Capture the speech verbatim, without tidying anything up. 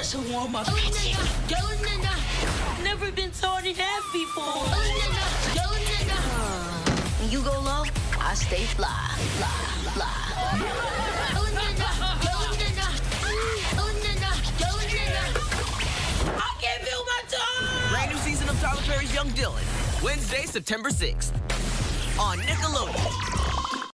Just to warm up. Oh, na, na. Go, na, na. Never been taught in half before. Oh, na, na. Go, na, na. Uh, when you go low, I stay fly, fly, fly. Oh, na, na. Go, na, na. Oh, na, na. Go, na, na. I can't feel my tongue. Brand new season of Tyler Perry's Young Dylan. Wednesday, September sixth. On Nickelodeon.